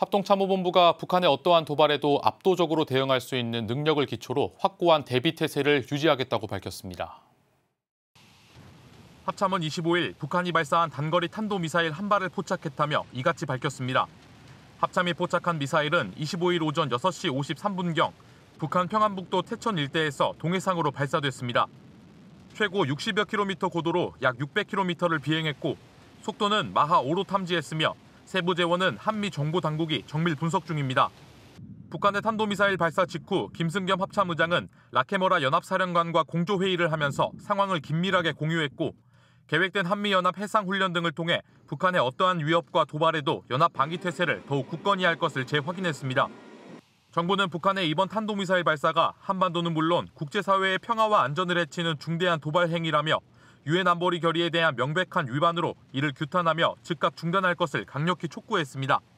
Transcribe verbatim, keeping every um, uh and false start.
합동참모본부가 북한의 어떠한 도발에도 압도적으로 대응할 수 있는 능력을 기초로 확고한 대비태세를 유지하겠다고 밝혔습니다. 합참은 이십오일 북한이 발사한 단거리 탄도미사일 한 발을 포착했다며 이같이 밝혔습니다. 합참이 포착한 미사일은 이십오일 오전 여섯 시 오십삼 분경 북한 평안북도 태천 일대에서 동해상으로 발사됐습니다. 최고 육십여 킬로미터 고도로 약 육백 킬로미터를 비행했고 속도는 마하 오로 탐지했으며 세부 재원은 한미 정보 당국이 정밀 분석 중입니다. 북한의 탄도미사일 발사 직후 김승겸 합참의장은 라케머라 연합사령관과 공조회의를 하면서 상황을 긴밀하게 공유했고 계획된 한미연합 해상훈련 등을 통해 북한의 어떠한 위협과 도발에도 연합 방위태세를 더욱 굳건히 할 것을 재확인했습니다. 정부는 북한의 이번 탄도미사일 발사가 한반도는 물론 국제사회의 평화와 안전을 해치는 중대한 도발 행위라며 유엔 안보리 결의에 대한 명백한 위반으로 이를 규탄하며 즉각 중단할 것을 강력히 촉구했습니다.